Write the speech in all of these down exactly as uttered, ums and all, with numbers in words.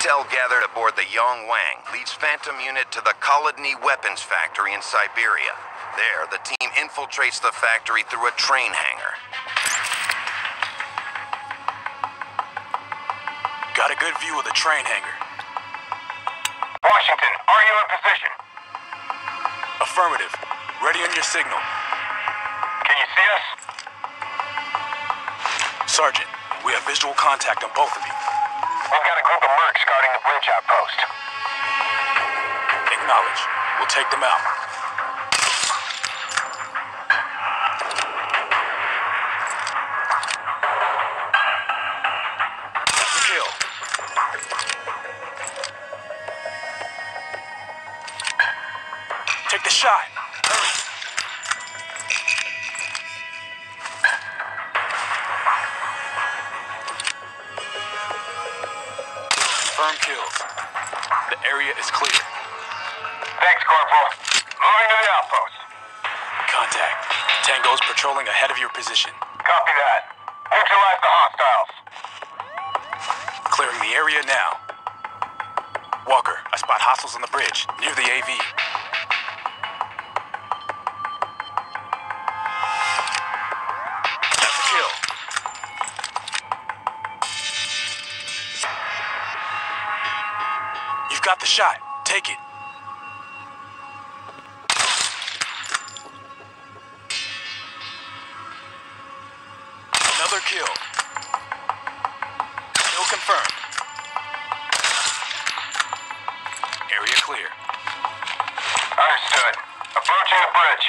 Intel gathered aboard the Yongwang leads Phantom Unit to the Kolodny Weapons Factory in Siberia. There, the team infiltrates the factory through a train hangar. Got a good view of the train hangar. Washington, are you in position? Affirmative. Ready on your signal. Can you see us? Sergeant, we have visual contact on both of you. We've got a group of mercs guarding the bridge outpost. Acknowledge. We'll take them out. Kill. Take the shot. Hurry. Confirm kills. The area is clear. Thanks, Corporal. Moving to the outpost. Contact. Tango's patrolling ahead of your position. Copy that. Neutralize the hostiles. Clearing the area now. Walker, I spot hostiles on the bridge, near the A V. That's a kill. You've got the shot. Take it. Another kill. Kill confirmed. Area clear. Understood. Approaching the bridge.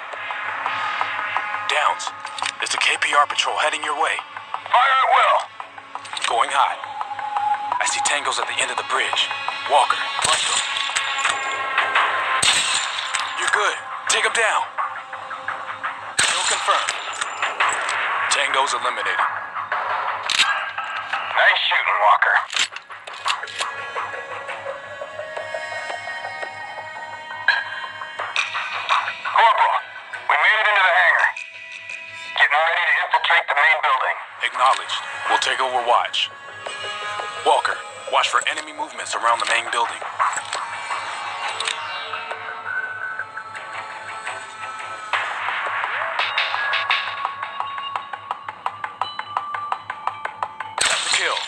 Downs. There's a K P R patrol heading your way. Fire at will. Going high. I see tangos at the end of the bridge. Walker, clutch them. You're good. Take them down. Kill confirmed. Tango's eliminated. Nice shooting, Walker. Corporal, we made it into the hangar. Getting ready to infiltrate the main building. Acknowledged. We'll take over watch. Walker, watch for enemy movements around the main building. That's a kill.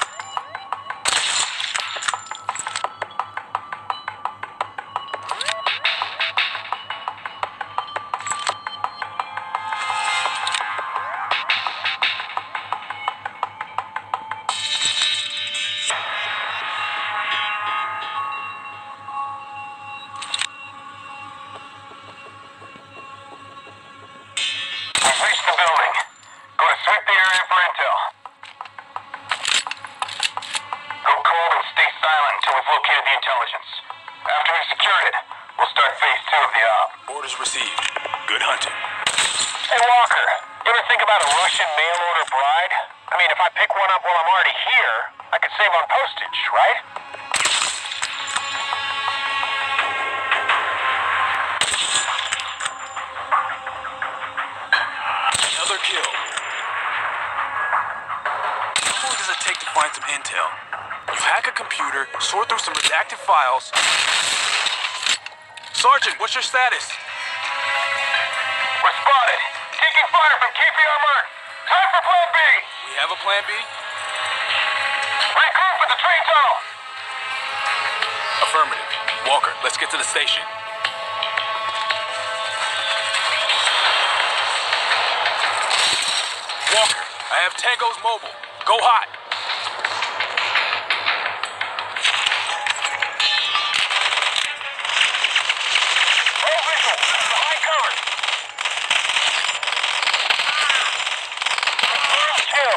We've reached the building. Go to sweep the area for intel. Go cold and stay silent until we've located the intelligence. After we've secured it, we'll start phase two of the op. Orders received. Good hunting. Hey, Walker, you ever think about a Russian mail-order bride? I mean, if I pick one up while I'm already here, I could save on postage, right? Another kill. How long does it take to find some intel? You hack a computer, sort through some redacted files. Sergeant, what's your status? We're spotted. Taking fire from K P R Merc. Time for plan B. We have a plan B? Regroup at the train tunnel. Affirmative. Walker, let's get to the station. Walker, I have Tango's mobile. Go hot. Roll visual. Behind cover. Confirmed kill.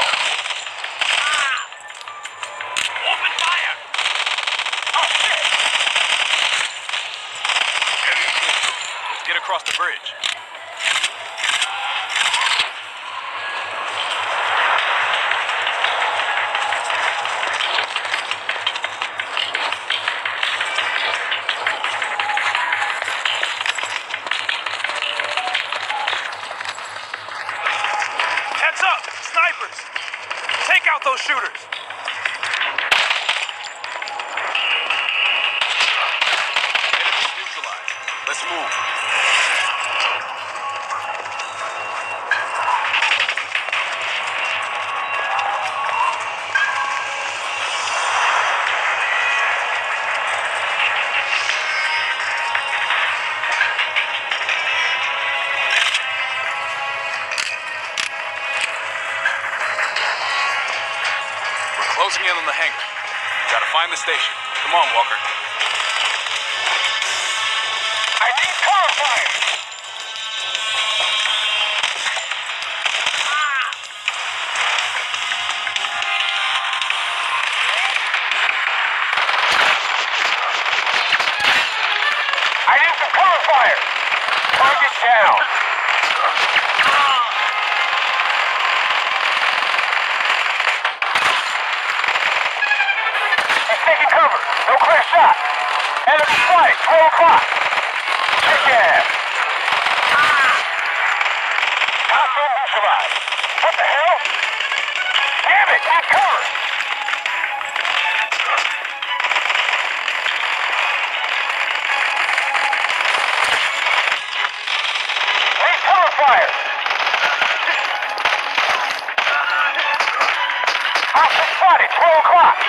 Open fire. Oh, shit. Let's get across the bridge. Those shooters. hangar. Gotta find the station. Come on, Walker. I need cover fire! I need some cover fire! Target down! He's taking cover. No clear shot. Enemy flight, twelve o'clock. Check in. Hostile neutralized. What the hell? Damn it, need cover. Need cover fire. Hostile spotted, twelve o'clock.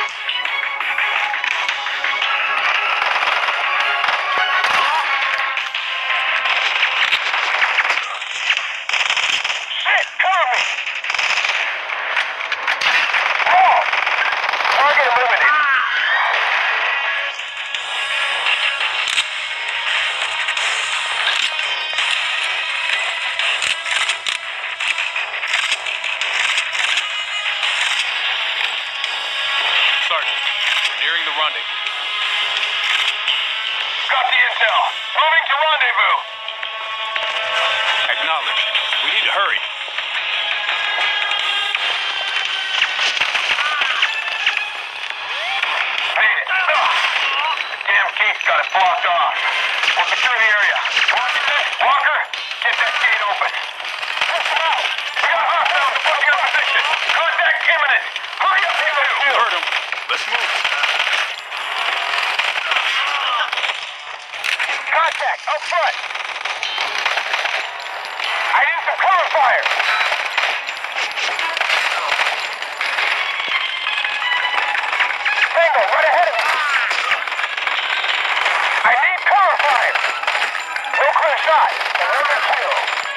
Shit, cover me. Wrong. Target eliminated. Sergeant, we're nearing the rendezvous. Got the intel. Moving to rendezvous. Acknowledged. We need to hurry. Made it. Ugh. Damn gate's got it blocked off. We'll secure the area. Walker, get that gate open. Push them out. We got hostiles approaching our position. Contact imminent. Hurry up, you two. Heard him. Let's move. Contact up front. I need some cover fire. Tango, right ahead of me. I need cover fire. No clear shot. Another kill.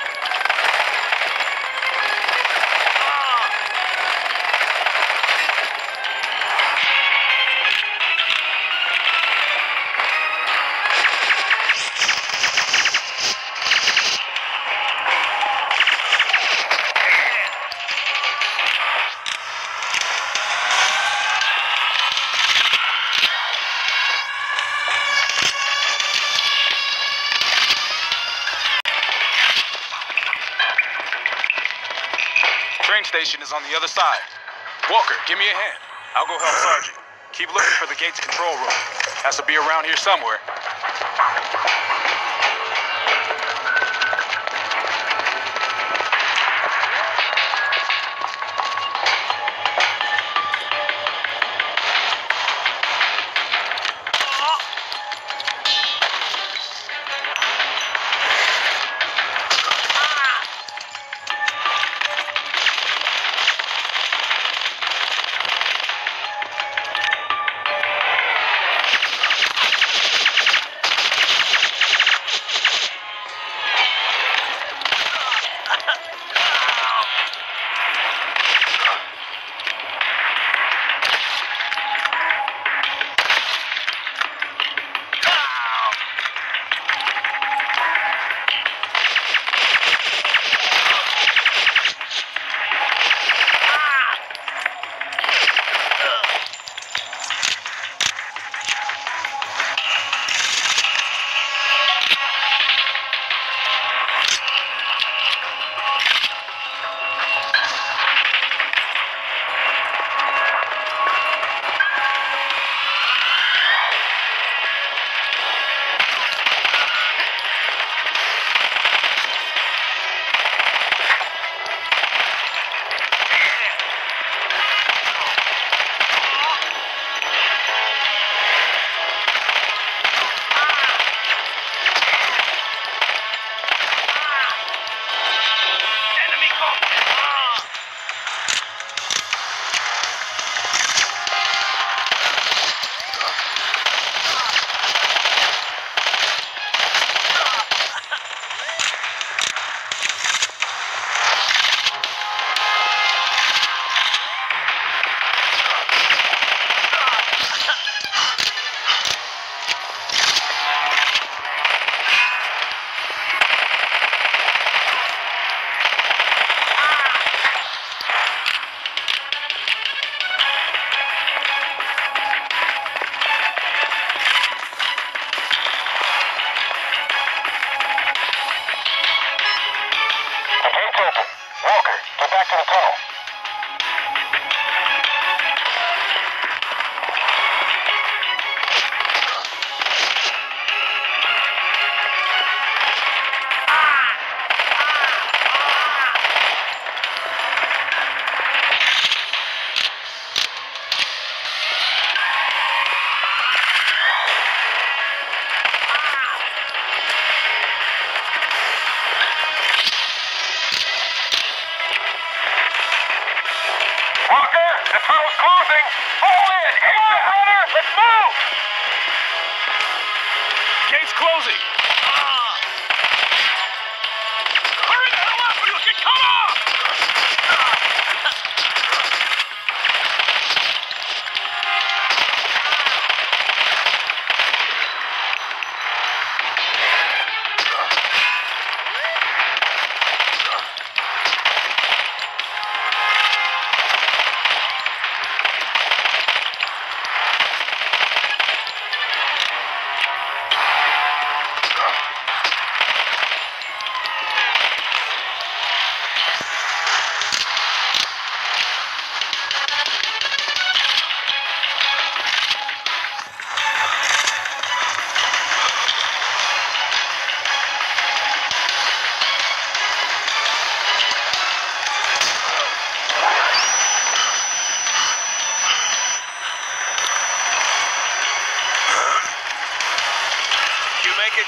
Train station is on the other side. Walker, give me a hand. I'll go help Sergeant. Keep looking for the gate's control room. Has to be around here somewhere.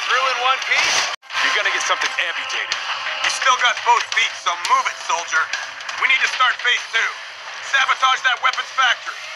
through in one piece? You're gonna get something amputated. You still got both feet, so move it, soldier. We need to start phase two. Sabotage that weapons factory.